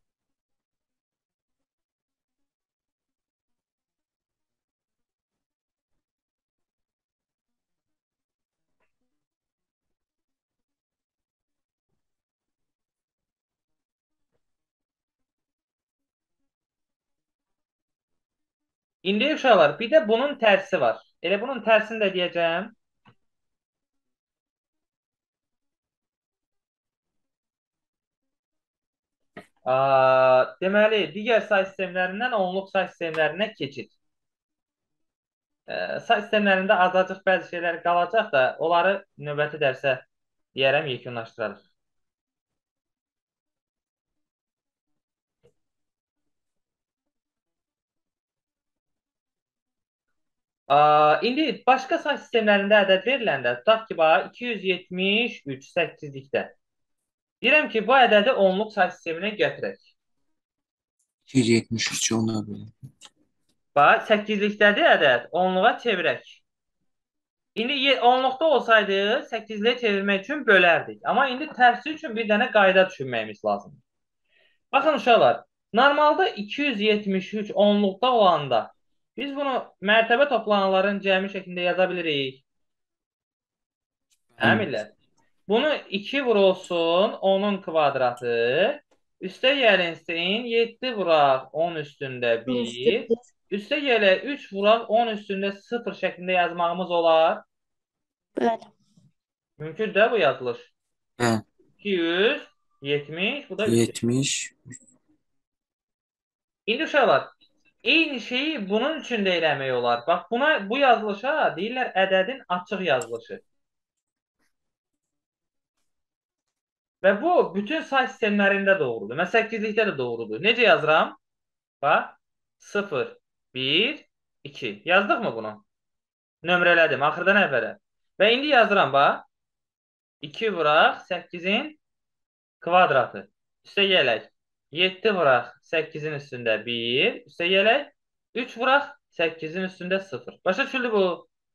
İndi uşaqlar, bir də bunun tərsi var. Elə bunun tərsini də deyəcəm. Deməli, digər say sistemlərindən onluq say sistemlərinə keçid. Say sistemlərində azacıq bəzi şeylər qalacaq da, onları növbəti dərsə deyərəm, yekunlaşdırarıq. İndi başqa say sistemlərində ədəd veriləndə, tutaq ki, 273 8-likdə. Deyirəm ki, bu ədədi onluq say sisteminə gətirək. 273 ona bölü. 8-likdədir ədəd, onluğa çevirək. İndi onluqda olsaydı 8-liyə çevirmək üçün bölərdik. Amma indi tərsi üçün bir dənə qayda düşünməyimiz lazımdır. Baxın uşaqlar, normalda 273 onluqda olanda biz bunu mərtəbə toplananların cəmi şəklində yaza bilirik. Hə, millət? Bunu 2 vurulsun 10'un kvadratı. Üstə gəlinsin 7 vuraq 10 üstündə 1. Üstə gələ 3 vuraq 10 üstündə 0 şəklində yazmağımız olar. Bəli. Mümkün də bu yazılış. Bəli. 270, bu da 3. 70. İndi uşaqlar, eyni şeyi bunun üçün də eləmək olar. Bax, bu yazılışa deyirlər ədədin açıq yazılışı. Və bu bütün say sistemlərində doğrudur. Mən 8-likdə də doğrudur. Necə yazıram? Bax, 0, 1, 2. Yazdıq mı bunu? Nömrələdim, axırdan əvvələ. Və indi yazıram, bax. 2 vuraq 8-in kvadratı. Üstə gələk. 7 vuraq 8-in üstündə 1. Üstə gələk. 3 vuraq 8-in üstündə 0. Başa düşüldü bu?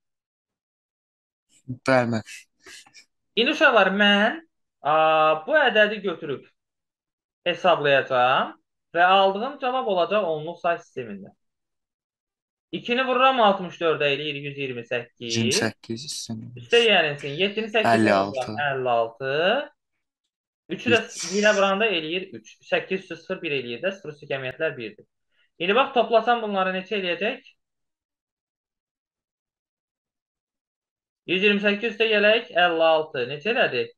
Bəli. İndi uşaqlar, mən bu ədədi götürüb hesablayacağım və aldığım cavab olacaq onluq say sistemində. 2-ni vururam 64-ə eləyir 128. 28 Üstə gəlinsin 7-ni 8-ə 56. vururam 56. 3'ü də 1'ə vuranda eləyir 3. 8 üstü 0 1 eləyir də 0 üstü kəmiyyətlər 1'dir. İndi bax, toplasam bunları neçə eləyəcək? 128 üstə gələk 56. Neçə elədi?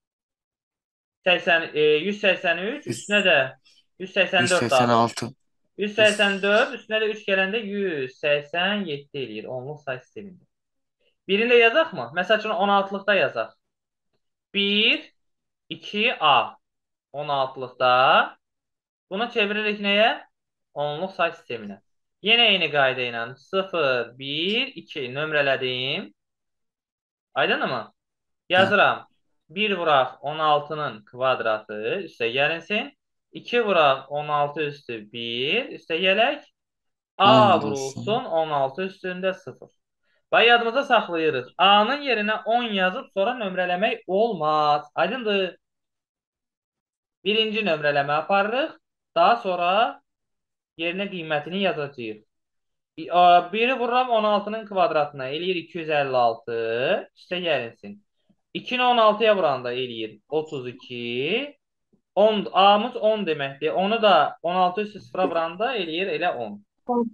183 üstünə də 184 daha. 186. 184 üstünə də 3 gələndə 187 eləyir onluq say sistemində. Birində yazaq mı? Məsəl üçün 16-lıqda yazaq. 1, 2A 16-lıqda. Bunu çeviririk nəyə? Onluq say sisteminə. Yenə eyni qayda ilə 0, 1, 2 nömrələdim. Aydın mı? Yazıram. 1 vuraq 16'nın kvadratı üstə gəlinsin. 2 vuraq 16 üstü 1 üstə gələk. A vurulsun 16 üstündə 0. Və yadımıza saxlayırıq. A'nın yerinə 10 yazıb sonra nömrələmək olmaz. Aydındır. Birinci nömrələmə aparırıq. Daha sonra yerinə qiymətini yazacağıq. 1'i vururam 16'nın kvadratına eləyir 256. Üstə gəlinsin. 2'ni 16'ya vuranda eləyir 32. A'mız 10 deməkdir. Onu da 16 üstü 0'a vuranda eləyir elə 10.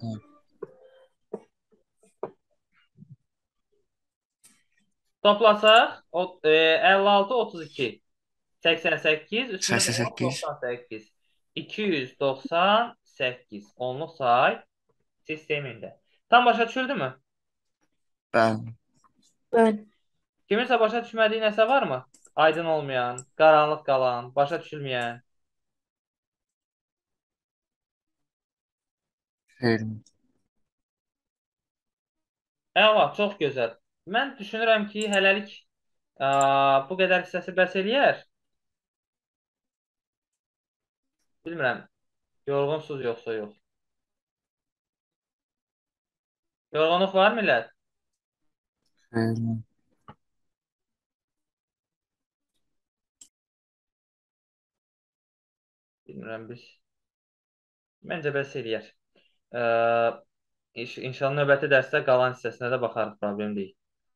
Toplasaq 56, 32. 88 üstünə 98. 298 onluq say sistemində. Tam başa düşüldü mü? Bəli. Bəli. Kiminsə başa düşmədiyi nəsə var mı? Aydın olmayan, qaranlıq qalan, başa düşülməyən. Xeyr. Əla, çox gözəl. Mən düşünürəm ki, hələlik bu qədər hissəsi bəs eləyər. Bilmirəm, yorğunsuz yoxsa yox. Yorğunluq var millət? Xeyr. Bilmirəm biz. Məncə bəs eləyər. İnşallah növbəti dərsdə qalan hissəsinə də baxarıq, problem deyil.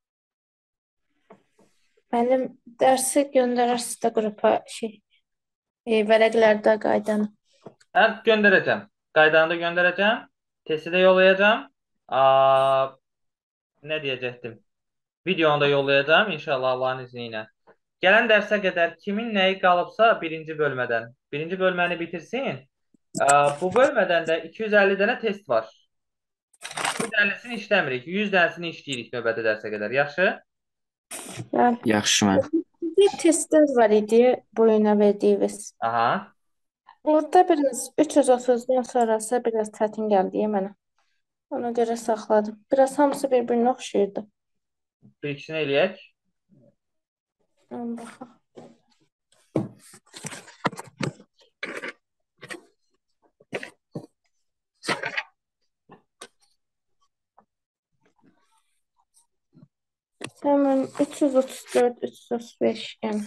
Mənim dərsi göndərərsiz də qrupa vərəqlərdə qaydanı. Göndərəcəm. Qaydanı da göndərəcəm. Testi də yollayacağım. Nə deyəcəkdim? Videonu da yollayacağım inşallah Allahın izni ilə. Gələn dərsə qədər kimin nəyi qalıbsa birinci bölmədən. Birinci bölməni bitirsin. Bu bölmədən də 250 dənə test var. 150'sini işləmirik. 100 dənəsini işləyirik növbəti dərsə qədər. Yaxşı? Yaxşı mən. Bir testlər var idi boyuna verdiyiniz. Aha. Orada biraz 330'dan sonrası biraz çətin gəldi mənə. Ona görə saxladım. Biraz hamısı bir-birinə oxşayırdı. Bir ikisini eləyək. Baxaq. Hemen 334, 335 yəni.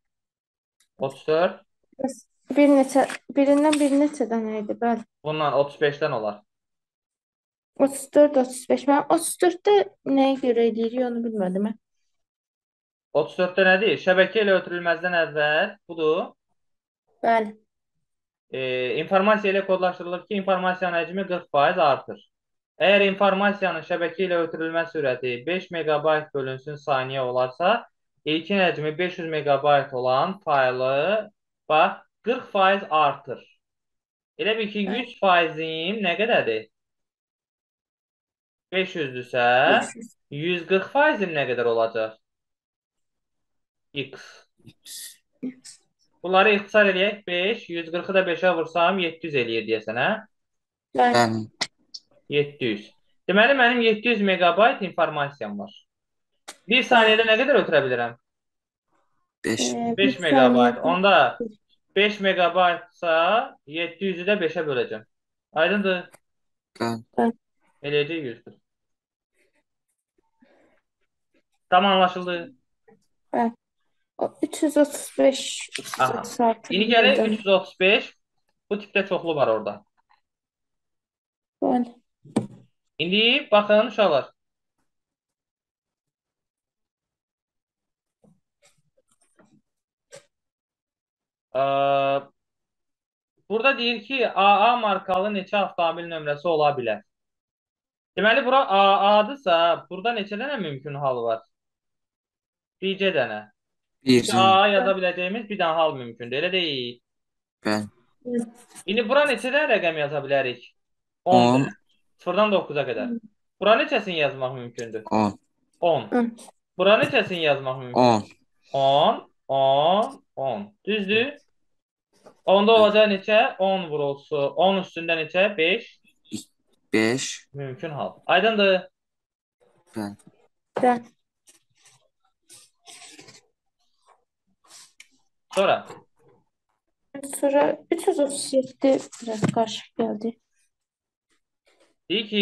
34. Birindən bir neçə dənə idi, bəli. Bundan 35-dən olar. 34, 35. Mən 34-də nəyə görə eləyirik, onu bilmədim. 34-də nədir? Şəbəkə ilə ötürülməzdən əvvəl budur. Bəli. İnformasiya ilə kodlaşdırılır ki, informasiyanın həcmi 40% artır. Əgər informasiyanın şəbəkə ilə ötürülmə sürəti 5 megabayt bölünsün saniyə olarsa, ilkin həcmi 500 megabayt olan faylı bax 40% artır. Elə bil ki, 100%-in nə qədərdir? 500-dürsə, 140%-in nə qədər olacaq? X. Bunları ixtisar eləyək. 5, 140-ı da 5-ə vursam 700 eləyir deyəsən, hə? Bəli. 700. Deməli, mənim 700 megabayt informasiyam var. Bir saniyədə nə qədər ötürə bilirəm? 5. 5 megabayt. Onda 5 megabaytsa 700-ü də 5-ə böləcəm. Aydındır? Bəli. Eləyəcək 100-dür. Tamam, anlaşıldı. Bəli. 335, 336. İndi gələk 335. Bu tipdə çoxlu var orada. Bəli. İndi baxın uşaqlar. Burada deyir ki, AA markalı neçə avtomobil nömrəsi ola bilər? Deməli, bura AA-dırsa, burada neçə dənə mümkün hal var? Bircə dənə. AA yaza biləcəyimiz bir dənə hal mümkündür, elə deyil. Bəli. İndi bura neçə dənə rəqəm yaza bilərik? 10 dənə. 0-dan 9-a qədər. Bura neçəsini yazmaq mümkündür? 10. 10. Bura neçəsini yazmaq mümkündür? 10. 10, 10, 10. Düzdür? Onda olacaq neçə? 10 vurulsu. 10 üstündə neçə? 5. 5. Mümkün hal. Aydındır? Bəli. Sonra? Sonra 337 biraz qarışıq gəldi. Deyir ki,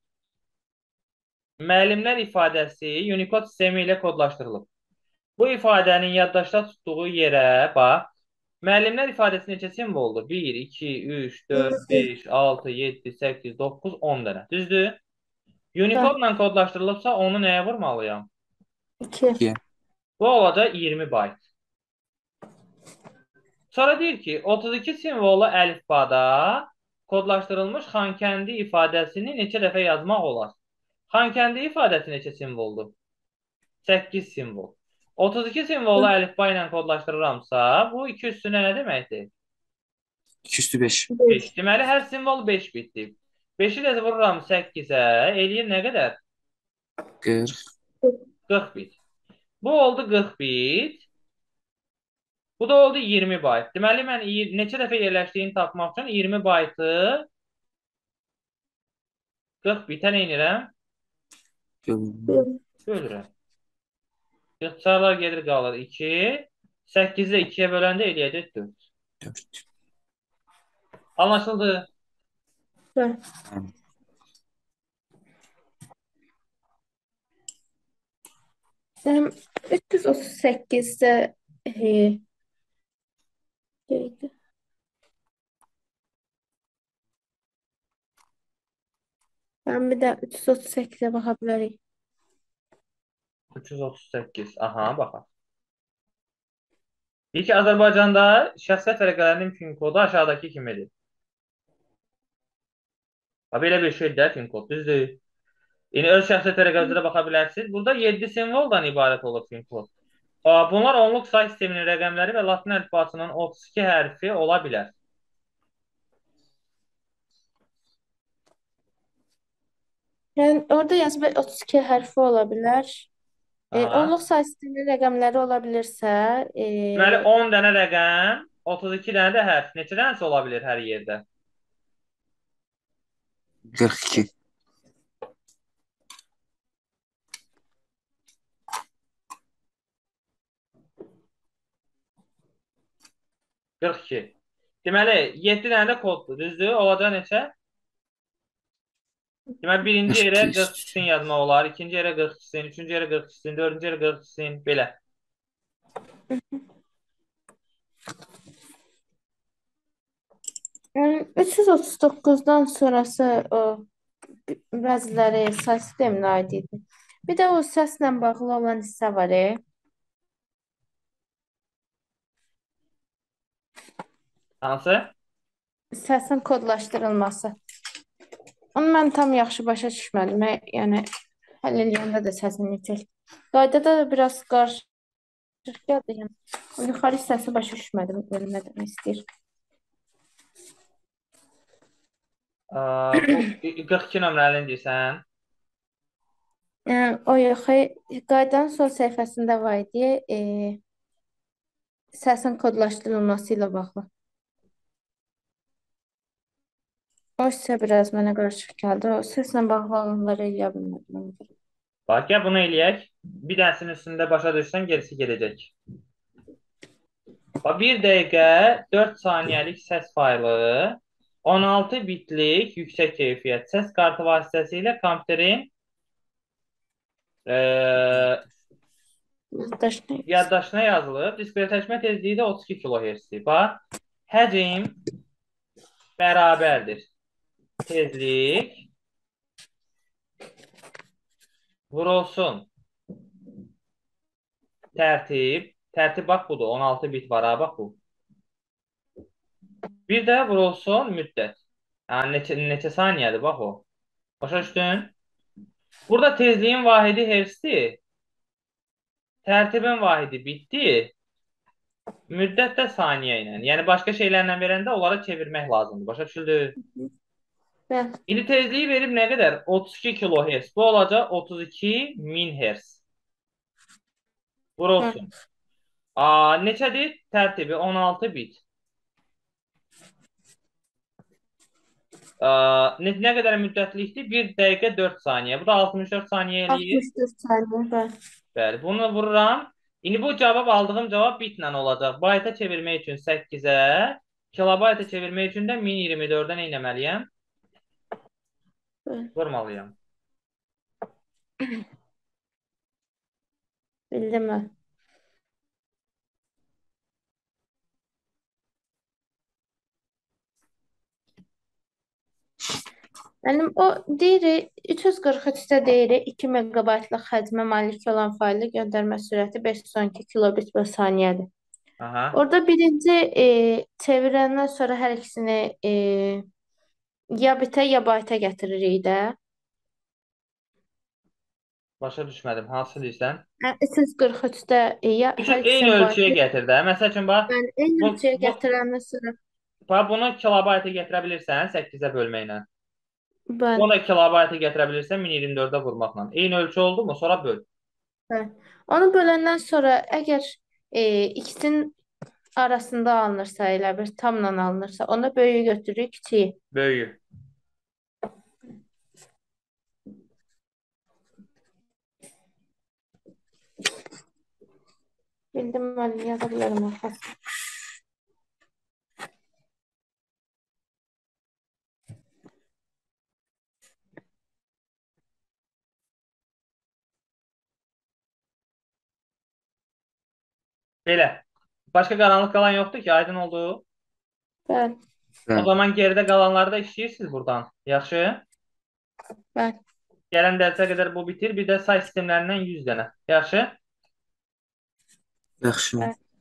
müəllimlər ifadəsi Unicode sistemi ilə kodlaşdırılıb. Bu ifadənin yaddaşda tutduğu yerə bax. Müəllimlər ifadəsi neçə simvoldur? 1, 2, 3, 4, 5, 6, 7, 8, 9, 10 dənə. Düzdür? Unicode ilə kodlaşdırılıbsa onu nəyə vurmalıyam? 2. Bu olacaq 20 bayt. Sonra deyir ki, 32 simvollu əlifbada kodlaşdırılmış Xankəndi ifadəsini neçə dəfə yazmaq olar? Xankəndi ifadəsi neçə simvoldur? 8 simvol. 32 simvollu əlifba ilə kodlaşdırıramsa, bu 2 üstünə nə deməkdir? 2 üstü 5. 5. Deməli, hər simvol 5 bitdir. 5-i də vururam 8-ə, eləyir nə qədər? 40. 40 bit. Bu oldu 40 bit. Bu da oldu 20 bayt. Deməli, mən neçə dəfə yerləşdiyini tapmaq üçün 20 baytı 40 bitə nə edirəm? Bölürəm. İxtisarlar gedir qalır 2. 8-i 2-yə böləndə eləyəcək 4. 4. Anlaşıldı? Bəli. 338-də mən bir də 338-ə baxa bilərik. 338. Aha, baxaq. Deyir ki, Azərbaycanda şəxsiyyət vərəqələrinin fin kodu aşağıdakı kimidir. Belə bir şeydir də fin kod, düzdür? Yəni, öz şəxsiyyət vərəqələrə baxa bilərsiniz. Burada 7 simvoldan ibarət olur fin kod. Bunlar onluq say sisteminin rəqəmləri və latin əlifbasının 32 hərfi ola bilər. Yəni, orada yazıb 32 hərfi ola bilər. Onluq say sisteminin rəqəmləri ola bilirsə... Deməli, 10 dənə rəqəm, 32 dənə də hərf. Neçə dənəsi ola bilir hər yerdə? 42. 42. Deməli, 7 dənə də koddur, düzdür? Olacaq neçə? Deməli, birinci yerə 42. 42-sini yazmaq olar, ikinci yerə 42-sini, üçüncü yerə 42-sini, dördüncü yerə 42-sini, belə. Yəni 339-dan sonrası o bəziləri say sisteminə aid idi. Bir də o səslə bağlı olan hissə var. Hansı? Səsin kodlaşdırılması. Onu mən tam yaxşı başa düşmədim. Yəni həll eləyəndə də səsin yüksək. Qaydada da biraz qarışıq gəldi. Yəni o yuxarı hissəsi başa düşmədim. Yəni nə demək istəyir? Bu 42 nömrəlini deyirsən? Yəni o yox, qaydanın son səhifəsində var idi. Səsin kodlaşdırılması ilə bağlı. O hissə biraz mənə qarışıq gəldi. O səslə bağlı olanları eləyə bilmədim. Bax, gəl bunu eləyək. Bir dənəsinin üstündə başa düşsən, gerisi gedəcək. Bax, 1 dəqiqə 4 saniyəlik səs faylı 16 bitlik yüksək keyfiyyət səs kartı vasitəsilə kompüterin yaddaşına yazılıb. Diskretləşmə tezliyi də 32 kHz-dir. Bax, həcm bərabərdir. Tezlik vurulsun. Tərtib. Tərtib bax budur. 16 bit var ha, bax bu. Bir də vurulsun müddət. Yəni neçə saniyədir bax o. Başa düşdün? Burada tezliyin vahidi hertzdir. Tərtibin vahidi bitdi. Müddət də saniyə ilə. Yəni başqa şeylərlə verəndə onları çevirmək lazımdır. Başa düşüldü? Bəli. İndi tezliyi verib nə qədər? 32 kHz. Bu olacaq 32.000 Hz. Vurulsun. Neçədir? Tərtibi 16 bit. Nə qədər müddətlikdir? 1 dəqiqə 4 saniyə. Bu da 64 saniyə eləyir. 64 saniyə, bəli. Bəli, bunu vururam. İndi bu cavab aldığım cavab bitlə olacaq. Bayta çevirmək üçün 8-ə, kilobayta çevirmək üçün də 1024-dən nə etməliyəm? Vurmalıyam. Bildim mən. Mənim o deyir 343-də deyir 2 megabaytlıq həcmə malik olan faylı göndərmə sürəti 512 kilobit per saniyədir. Aha. Orada birinci çevirəndən sonra hər ikisini ya bitə ya bayta gətiririk də. Başa düşmədim. Hansı deyirsən? 343-də ya hər Eyni ikisini ölçüyə bayta. gətir də. Məsəl üçün bax. Yəni eyni ölçüyə gətirəndən sonra. Bax, bunu kilobayta gətirə bilirsən 8-ə bölməklə. Bəli. Onu da kilobayta gətirə bilirsən 1024-ə vurmaqla. Eyni ölçü oldu mu? Sonra böl. Bəli. Onu böləndən sonra əgər ikisinin arasında alınırsa, elə bir tamla alınırsa, onda böyüyü götürürük, kiçiyi. Böyüyü. Bildim mən, yaza bilərəm arxası. Belə. Başqa qaranlıq qalan yoxdur ki, aydın oldu. Bəli. O zaman geridə qalanları da işləyirsiniz buradan. Yaxşı? Bəli. Gələn dərsə qədər bu bitir. Bir də say sistemlərindən 100 dənə. Yaxşı? Yaxşı.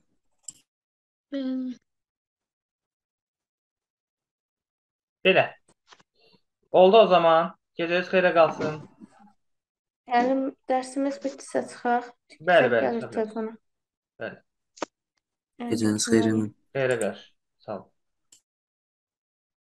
Belə. Oldu o zaman. Gecəniz xeyrə qalsın. Yəni dərsimiz bitsə çıxaq. Bəli, bəli, Gəlir çıxaq. telefona. Bəli. Gecəniz xeyirlə. Xeyrə qarşı. Sağ ol.